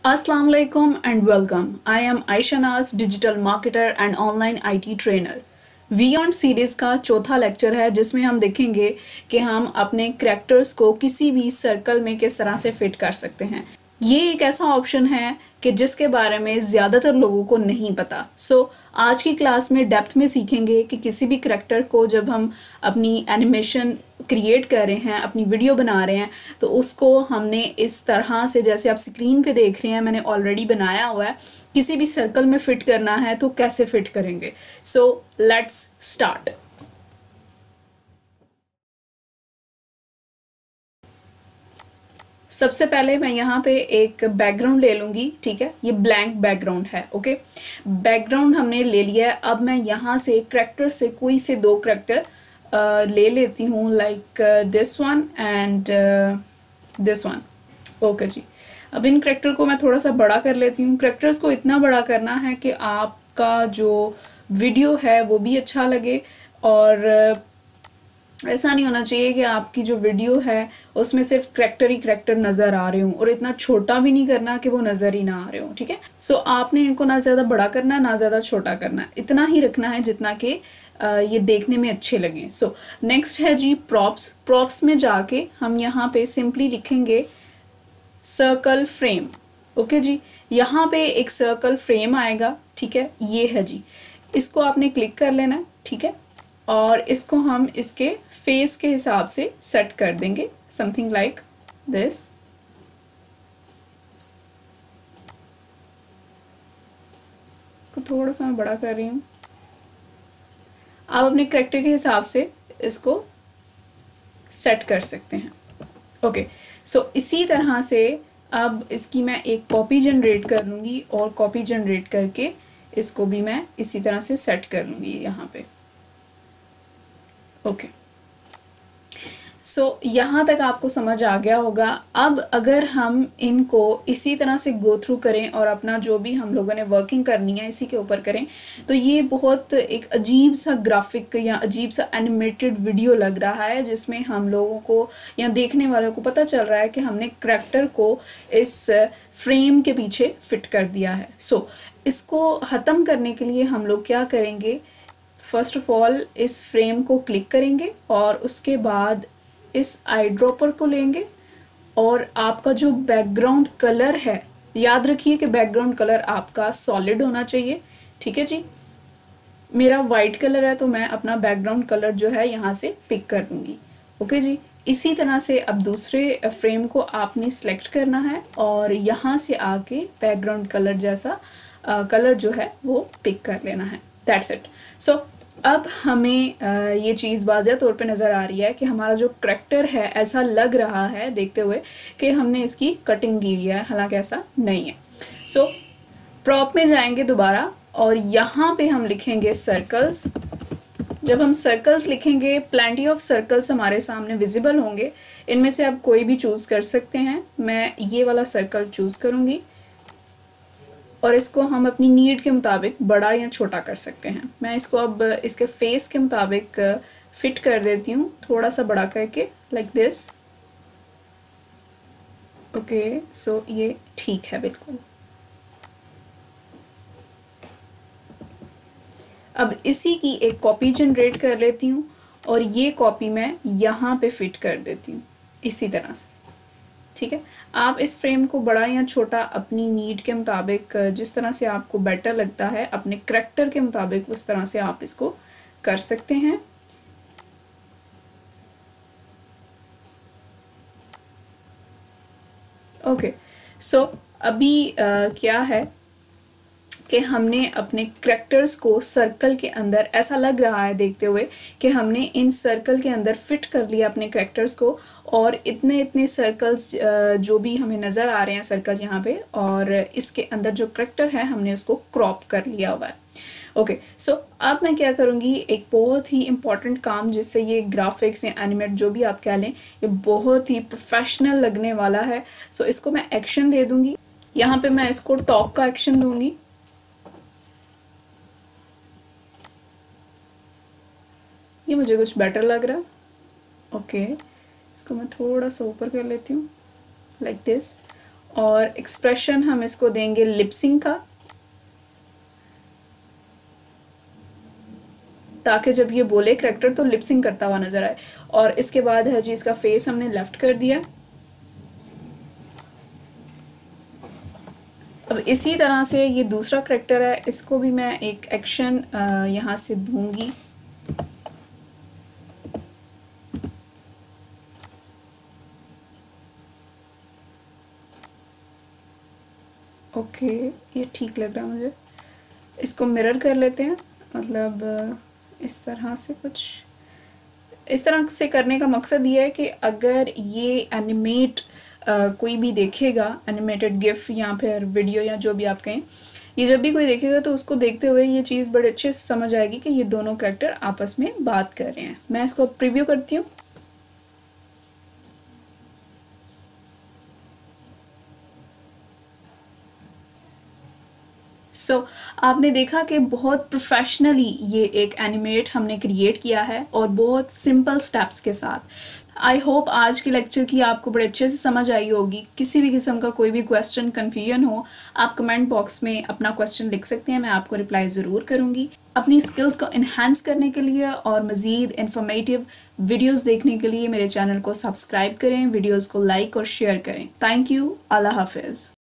Assalamu alaikum and welcome. I am Aisha Naz, digital marketer and online IT trainer. Beyond series का चौथा lecture है जिसमें हम देखेंगे कि हम अपने करैक्टर्स को किसी भी सर्कल में किस तरह से फिट कर सकते हैं। ये एक ऐसा ऑप्शन है कि जिसके बारे में ज़्यादातर लोगों को नहीं पता। आज की क्लास में डेप्थ में सीखेंगे कि किसी भी करैक्टर को जब हम अपनी एनिमेशन क्रिएट कर रहे हैं, अपनी वीडियो बना रहे हैं, तो उसको हमने इस तरह से, जैसे आप स्क्रीन पे देख रहे हैं, मैंने ऑलरेडी बनाया हुआ है, किसी भी सर्कल में फिट करना है तो कैसे फिट करेंगे। Let's start. सबसे पहले मैं यहाँ पे एक बैकग्राउंड ले लूँगी, ठीक है। ये ब्लैंक बैकग्राउंड है, ओके। बैकग्राउंड हमने ले लिया है। अब मैं यहाँ से करैक्टर से कोई से दो करैक्टर ले लेती हूँ, like this one and this one, okay जी। अब इन करैक्टर को मैं थोड़ा सा बड़ा कर लेती हूँ। करैक्टर्स को इतना बड़ा करना है कि आपका जो वीडियो है वो भी अच्छा लगे, और ऐसा नहीं होना चाहिए कि आपकी जो वीडियो है उसमें सिर्फ करैक्टर ही करैक्टर नज़र आ रहे हों, और इतना छोटा भी नहीं करना कि वो नज़र ही ना आ रहे हों, ठीक है। आपने इनको ना ज़्यादा बड़ा करना है ना ज़्यादा छोटा करना है, इतना ही रखना है जितना कि ये देखने में अच्छे लगें। नेक्स्ट है जी प्रॉप्स। प्रॉप्स में जाके हम यहाँ पे सिंपली लिखेंगे सर्कल फ्रेम, ओके जी। यहाँ पे एक सर्कल फ्रेम आएगा, ठीक है, ये है जी। इसको आपने क्लिक कर लेना है, ठीक है, और इसको हम इसके फेस के हिसाब से सेट कर देंगे, समथिंग लाइक दिस। इसको थोड़ा सा मैं बड़ा कर रही हूँ। आप अपने करैक्टर के हिसाब से इसको सेट कर सकते हैं, ओके। इसी तरह से अब इसकी मैं एक कॉपी जनरेट कर लूँगी, और कॉपी जनरेट करके इसको भी मैं इसी तरह से सेट कर लूँगी यहाँ पे, ओके। यहाँ तक आपको समझ आ गया होगा। अब अगर हम इनको इसी तरह से गो थ्रू करें और अपना जो भी हम लोगों ने वर्किंग करनी है इसी के ऊपर करें, तो ये बहुत एक अजीब सा ग्राफिक या अजीब सा एनिमेटेड वीडियो लग रहा है, जिसमें हम लोगों को या देखने वालों को पता चल रहा है कि हमने करैक्टर को इस फ्रेम के पीछे फिट कर दिया है। इसको ख़त्म करने के लिए हम लोग क्या करेंगे, फर्स्ट ऑफ ऑल इस फ्रेम को क्लिक करेंगे और उसके बाद इस आई ड्रॉपर को लेंगे, और आपका जो बैकग्राउंड कलर है, याद रखिए कि बैकग्राउंड कलर आपका सॉलिड होना चाहिए, ठीक है जी। मेरा वाइट कलर है तो मैं अपना बैकग्राउंड कलर जो है यहाँ से पिक कर लूँगी, ओके जी। इसी तरह से अब दूसरे फ्रेम को आपने सेलेक्ट करना है और यहाँ से आके बैकग्राउंड कलर जैसा कलर जो है वो पिक कर लेना है, दैट्स इट। अब हमें ये चीज़ वाज़िया तौर पे नज़र आ रही है कि हमारा जो करैक्टर है, ऐसा लग रहा है देखते हुए कि हमने इसकी कटिंग की हुई है, हालांकि ऐसा नहीं है। प्रॉप में जाएंगे दोबारा, और यहाँ पे हम लिखेंगे सर्कल्स। जब हम सर्कल्स लिखेंगे, प्लेंटी ऑफ सर्कल्स हमारे सामने विजिबल होंगे। इनमें से आप कोई भी चूज़ कर सकते हैं। मैं ये वाला सर्कल चूज़ करूँगी, और इसको हम अपनी नीड के मुताबिक बड़ा या छोटा कर सकते हैं। मैं इसको अब इसके फेस के मुताबिक फिट कर देती हूँ, थोड़ा सा बड़ा करके, लाइक दिस, ओके। ये ठीक है बिल्कुल। अब इसी की एक कॉपी जनरेट कर लेती हूँ, और ये कॉपी मैं यहाँ पे फिट कर देती हूँ इसी तरह से, ठीक है। आप इस फ्रेम को बड़ा या छोटा अपनी नीड के मुताबिक, जिस तरह से आपको बेटर लगता है, अपने करैक्टर के मुताबिक, उस तरह से आप इसको कर सकते हैं। ओके, अभी क्या है कि हमने अपने करैक्टर्स को सर्कल के अंदर, ऐसा लग रहा है देखते हुए कि हमने इन सर्कल के अंदर फिट कर लिया अपने करैक्टर्स को, और इतने इतने सर्कल्स जो भी हमें नज़र आ रहे हैं सर्कल यहाँ पे, और इसके अंदर जो करैक्टर है हमने उसको क्रॉप कर लिया हुआ है, ओके। अब मैं क्या करूँगी, एक बहुत ही इम्पॉर्टेंट काम, जिससे ये ग्राफिक्स या एनिमेट जो भी आप कह लें, ये बहुत ही प्रोफेशनल लगने वाला है। इसको मैं एक्शन दे दूँगी। यहाँ पे मैं इसको टॉक का एक्शन दूँगी, ये मुझे कुछ बेटर लग रहा है, ओके। इसको मैं थोड़ा सा ऊपर कर लेती हूँ, लाइक दिस, और एक्सप्रेशन हम इसको देंगे लिपसिंग का, ताकि जब ये बोले करैक्टर तो लिपसिंग करता हुआ नजर आए। और इसके बाद है जी इसका फेस हमने लेफ्ट कर दिया। अब इसी तरह से ये दूसरा करैक्टर है, इसको भी मैं एक एक्शन यहाँ से दूंगी। ओके, ये ठीक लग रहा है मुझे। इसको मिरर कर लेते हैं, मतलब इस तरह से कुछ। इस तरह से करने का मकसद ये है कि अगर ये एनिमेट कोई भी देखेगा, एनिमेटेड गिफ या फिर वीडियो या जो भी आप कहें, ये जब भी कोई देखेगा तो उसको देखते हुए ये चीज़ बड़े अच्छे से समझ आएगी कि ये दोनों कैरेक्टर आपस में बात कर रहे हैं। मैं इसको प्रीव्यू करती हूँ। आपने देखा कि बहुत प्रोफेशनली ये एक एनिमेट हमने क्रिएट किया है और बहुत सिंपल स्टेप्स के साथ। आई होप आज के लेक्चर की आपको बड़े अच्छे से समझ आई होगी। किसी भी किस्म का कोई भी क्वेश्चन, कन्फ्यूजन हो, आप कमेंट बॉक्स में अपना क्वेश्चन लिख सकते हैं, मैं आपको रिप्लाई ज़रूर करूँगी। अपनी स्किल्स को इन्हांस करने के लिए और मज़ीद इन्फॉर्मेटिव वीडियोज़ देखने के लिए मेरे चैनल को सब्सक्राइब करें, वीडियोज़ को लाइक और शेयर करें। Thank you. अल्लाह हाफिज़।